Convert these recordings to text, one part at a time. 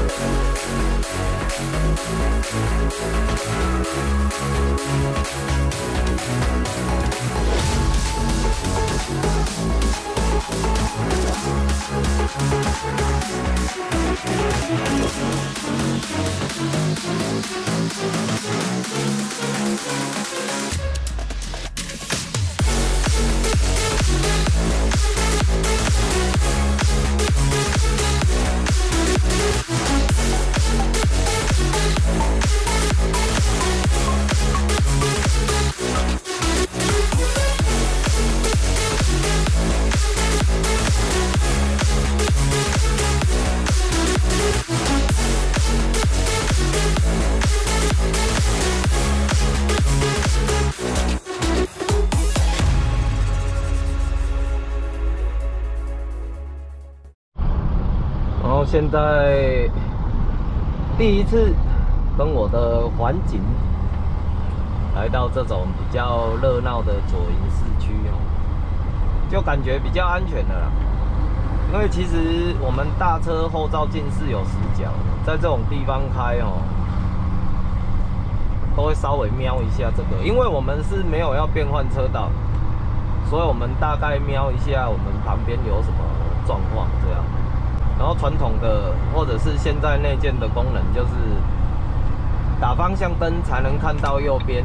现在第一次跟我的环境来到这种比较热闹的左营市区哦，就感觉比较安全的啦。因为其实我们大车后照镜是有死角的，在这种地方开哦，都会稍微瞄一下这个，因为我们是没有要变换车道，所以我们大概瞄一下我们旁边有什么状况这样。然后传统的或者是现在内建的功能就是打方向灯才能看到右边。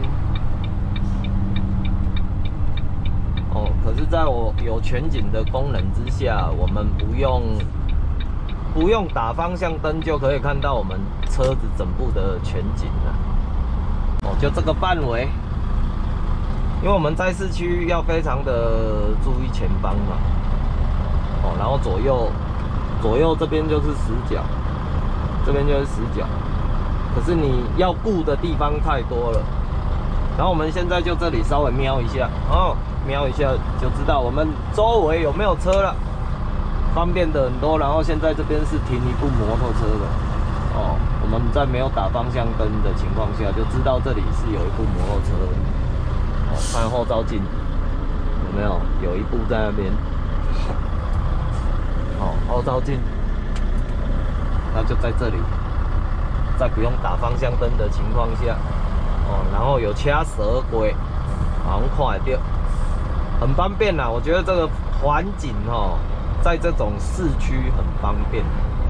哦，可是在我有全景的功能之下，我们不用打方向灯就可以看到我们车子整部的全景了。哦，就这个范围，因为我们在市区要非常的注意前方嘛。哦，然后左右这边就是死角，这边就是死角，可是你要顾的地方太多了。然后我们现在就这里稍微瞄一下，哦，瞄一下就知道我们周围有没有车了，方便的很多。然后现在这边是停一部摩托车的，哦，我们在没有打方向灯的情况下，就知道这里是有一部摩托车的。哦，看后照镜有没有？有一部在那边。哦，后照镜，那就在这里，在不用打方向灯的情况下，哦，然后有车蛇轨，好像看得到，很方便啦。我觉得这个环境哦，在这种市区很方便。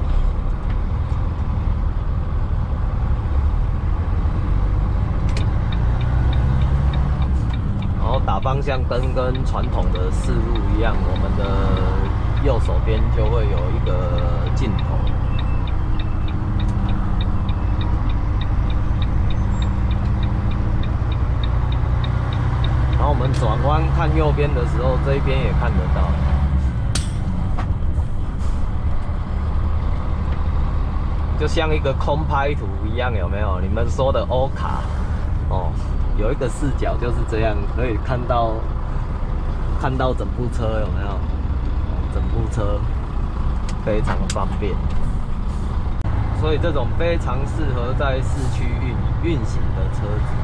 然后打方向灯跟传统的四路一样，我们的右手边就会有一个镜头，然后我们转弯看右边的时候，这一边也看得到，就像一个空拍图一样，有没有？你们说的欧卡哦，有一个视角就是这样，可以看到整部车，有没有？整部车非常方便，所以这种非常适合在市区运行的车子。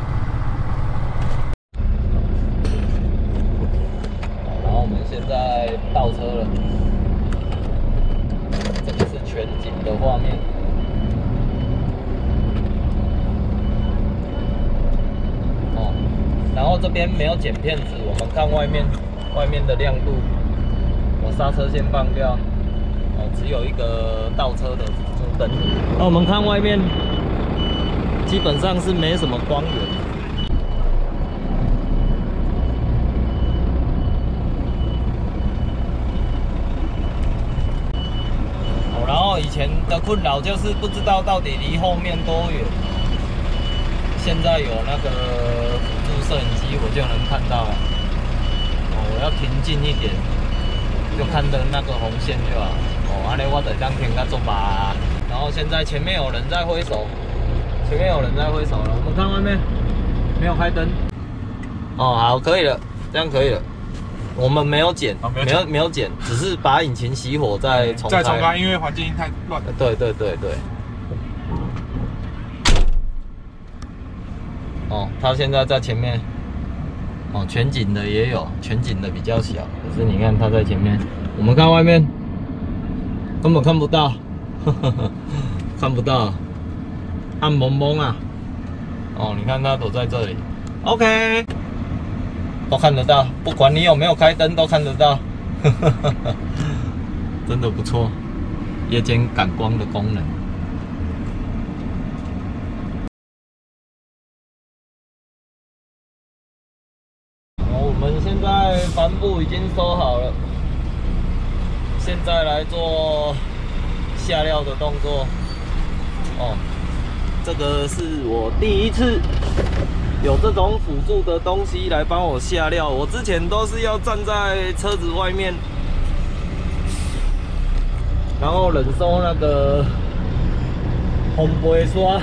然后我们现在倒车了，这个是全景的画面。哦，然后这边没有剪片子，我们看外面的亮度。我刹车先放掉，哦，只有一个倒车的辅助灯。那我们看外面，基本上是没什么光源。哦，然后以前的困扰就是不知道到底离后面多远。现在有那个辅助摄影机，我就能看到了。哦，我要停近一点。就看的那个红线就好哦，安尼我就当停到做吧。然后现在前面有人在挥手，前面有人在挥手了。我们看外面，没有开灯。哦，好，可以了，这样可以了。我们没有剪，没有剪，只是把引擎熄火再重开。再重开，因为环境太乱了。对。哦，他现在在前面。哦，全景的也有，全景的比较小，可是你看它在前面，我们看外面根本看不到， 看不到，暗蒙蒙啊。哦，你看它躲在这里。OK， 都看得到，不管你有没有开灯都看得到。真的不错，夜间感光的功能。我们现在帆布已经收好了，现在来做下料的动作。哦，这个是我第一次有这种辅助的东西来帮我下料，我之前都是要站在车子外面，然后忍受那个风杯刷。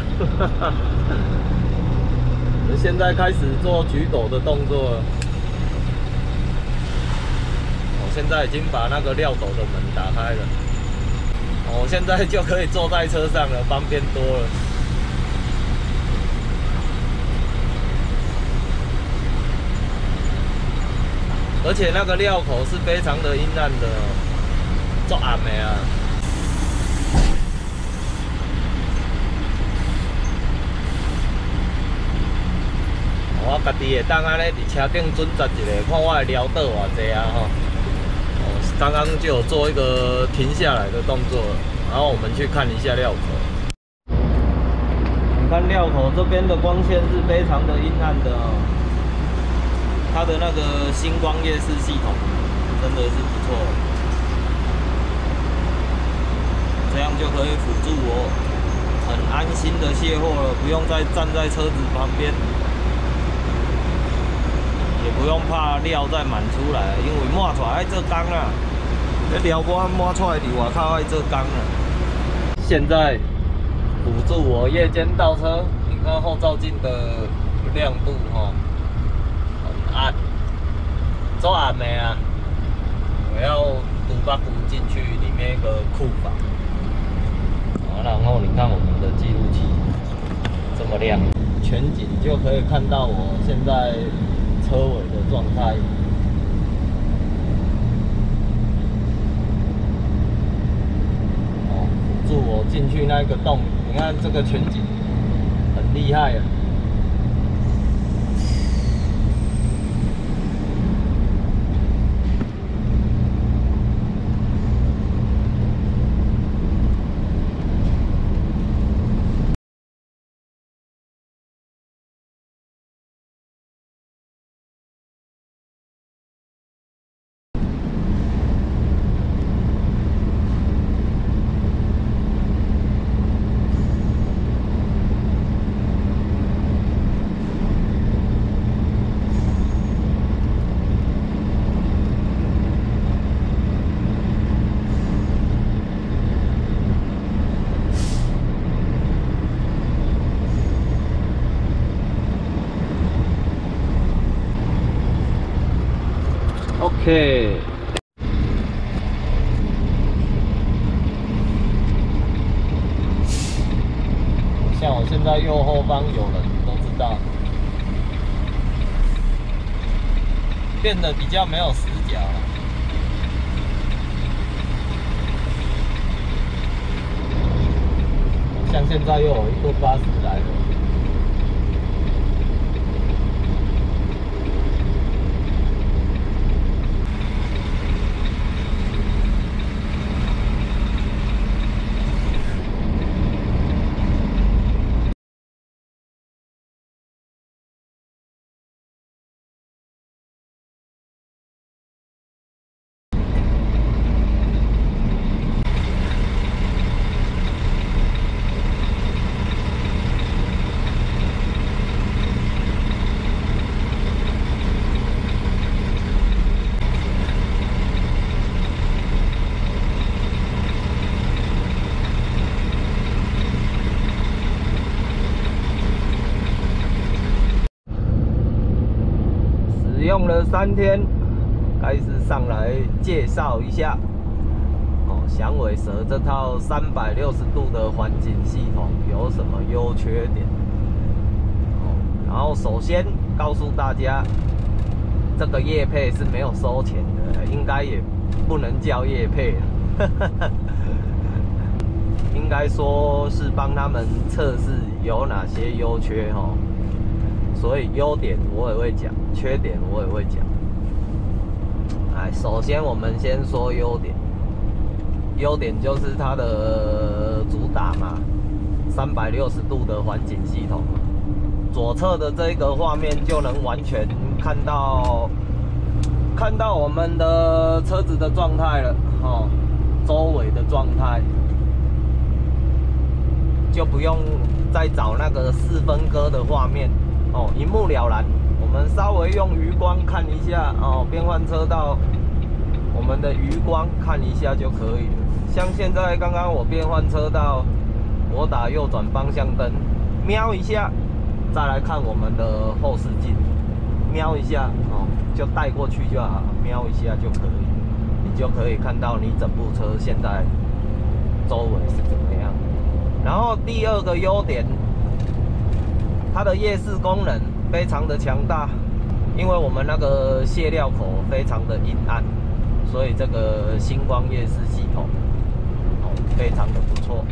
现在开始做举斗的动作了。我现在已经把那个料斗的门打开了，我现在就可以坐在车上了，方便多了。而且那个料口是非常的阴暗的，做暗的啊。我家己会当安尼伫车顶准站一下，看我的料倒偌济啊吼。刚刚就有做一个停下来的动作，然后我们去看一下料口。你看料口这边的光线是非常的阴暗的哦。它的那个星光夜视系统真的是不错，这样就可以辅助我很安心的卸货了，不用再站在车子旁边，也不用怕料再满出来，因为满出来要做工啦，那料我满出来伫外口要做工啦。现在辅助我夜间倒车，你看后照镜的亮度哈。暗，做暗的啊！我要嘟把鼓进去里面一个库房，然后你看我们的记录器这么亮，全景就可以看到我现在车尾的状态。哦，辅助我进去那个洞，你看这个全景很厉害啊！OK， 像我现在右后方有人都知道，变得比较没有死角了。像现在又有一个巴士来了。用了3天，该是上来介绍一下响尾蛇这套360度的环境系统有什么优缺点。然后首先告诉大家，这个业配是没有收钱的，应该也不能叫业配了。因应该说是帮他们测试有哪些优缺哈，所以优点我也会讲，缺点我也会讲。哎，首先我们先说优点，优点就是它的主打嘛，360度的环景系统，左侧的这个画面就能完全看到我们的车子的状态了，哦，周围的状态。就不用再找那个4分割的画面哦，一目了然。我们稍微用余光看一下哦，变换车道，我们的余光看一下就可以了。像现在刚刚我变换车道，我打右转方向灯，瞄一下，再来看我们的后视镜，瞄一下哦，就带过去就好，瞄一下就可以，你就可以看到你整部车现在周围是怎么样。然后第二个优点，它的夜视功能非常的强大，因为我们那个卸料口非常的阴暗，所以这个星光夜视系统哦非常的不错。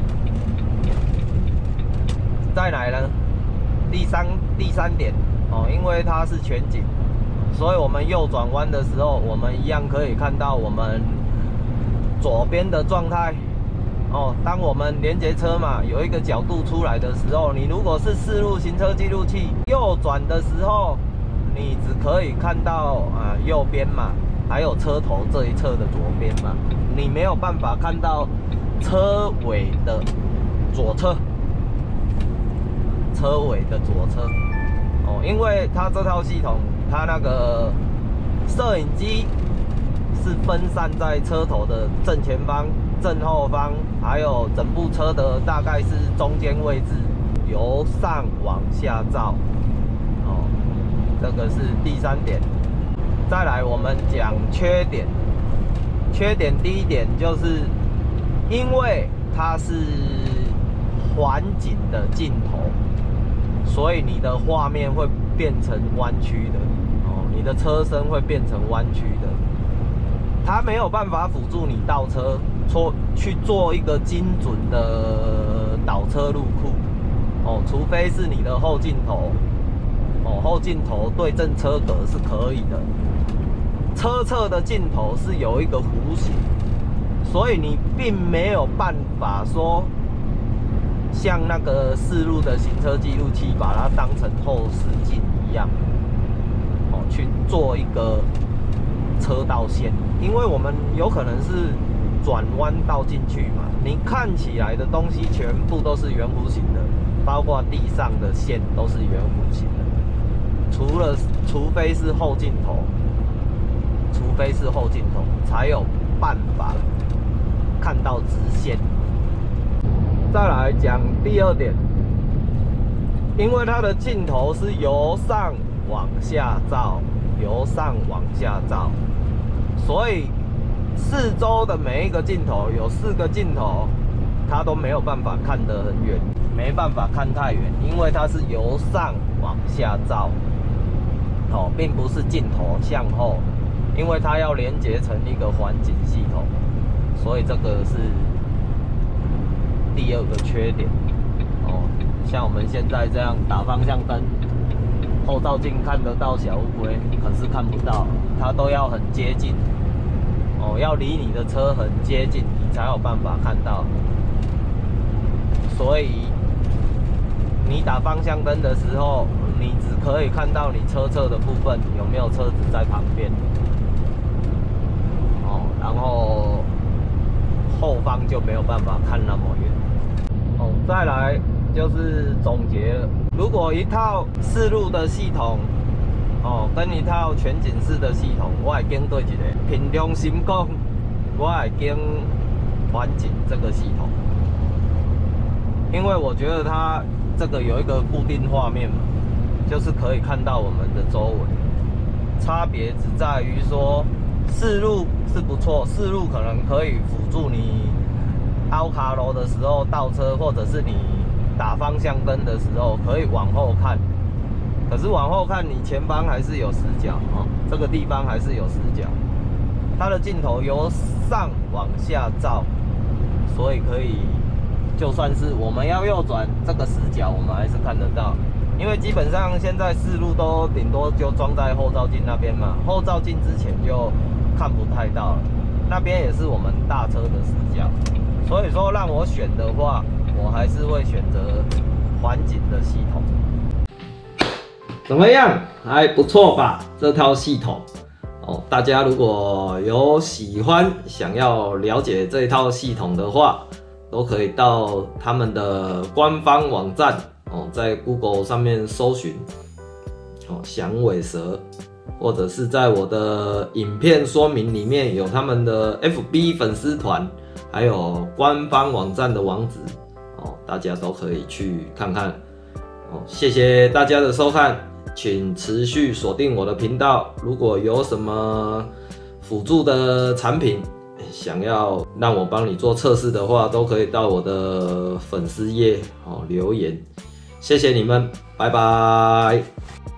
再来呢，第三点哦，因为它是全景，所以我们右转弯的时候，我们一样可以看到我们左边的状态。哦，当我们连接车嘛，有一个角度出来的时候，你如果是4路行车记录器右转的时候，你只可以看到右边嘛，还有车头这一侧的左边嘛，你没有办法看到车尾的左侧，哦，因为它这套系统，它那个摄影机是分散在车头的正前方、正后方，还有整部车的大概是中间位置，由上往下照。哦，这个是第3点。再来，我们讲缺点。缺点第一点就是，因为它是环景的镜头，所以你的画面会变成弯曲的。哦，你的车身会变成弯曲的。它没有办法辅助你倒车，去做一个精准的倒车入库哦，除非是你的后镜头哦，后镜头对正车格是可以的。车侧的镜头是有一个弧形，所以你并没有办法说像那个4路的行车记录器把它当成后视镜一样哦，去做一个车道线，因为我们有可能是转弯道进去嘛，你看起来的东西全部都是圆弧形的，包括地上的线都是圆弧形的，除非是后镜头，才有办法看到直线。再来讲第2点，因为它的镜头是由上往下照，所以四周的每一个镜头有4个镜头，它都没有办法看得很远，没办法看太远，因为它是由上往下照，哦，并不是镜头向后，因为它要连接成一个环景系统，所以这个是第2个缺点。哦，像我们现在这样打方向灯，后照镜看得到小乌龟，可是看不到，它都要很接近。哦，要离你的车很接近，你才有办法看到。所以你打方向灯的时候，你只可以看到你车侧的部分有没有车子在旁边。哦，然后后方就没有办法看那么远。哦，再来就是总结了，如果一套4路的系统，哦，跟一套全景式的系统，我会选对一个。凭良心讲，我会选环景这个系统，因为我觉得它这个有一个固定画面嘛，就是可以看到我们的周围。差别只在于说，4路是不错，4路可能可以辅助你凹卡楼的时候倒车，或者是你打方向灯的时候可以往后看。可是往后看，你前方还是有死角哦，这个地方还是有死角。它的镜头由上往下照，所以可以就算是我们要右转这个死角，我们还是看得到。因为基本上现在4路都顶多就装在后照镜那边嘛，后照镜之前就看不太到了，那边也是我们大车的死角。所以说让我选的话，我还是会选择环景的系统。怎么样？还不错吧？这套系统哦，大家如果有喜欢想要了解这一套系统的话，都可以到他们的官方网站哦，在 Google 上面搜寻哦响尾蛇，或者是在我的影片说明里面有他们的 FB 粉丝团，还有官方网站的网址哦，大家都可以去看看哦。谢谢大家的收看，请持续锁定我的频道。如果有什么辅助的产品想要让我帮你做测试的话，都可以到我的粉丝页哦留言。谢谢你们，拜拜。